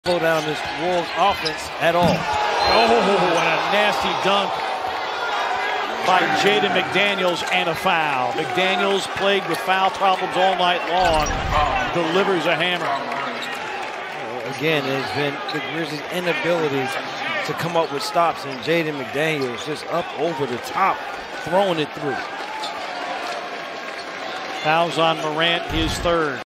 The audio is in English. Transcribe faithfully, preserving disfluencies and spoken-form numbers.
slow down this Wolves offense at all. Oh, and a nasty dunk by Jaden McDaniels and a foul. McDaniels, plagued with foul problems all night long, delivers a hammer. Again, it's been the Grizzlies' inability to come up with stops, and Jaden McDaniels just up over the top, throwing it through. Fouls on Morant, his third.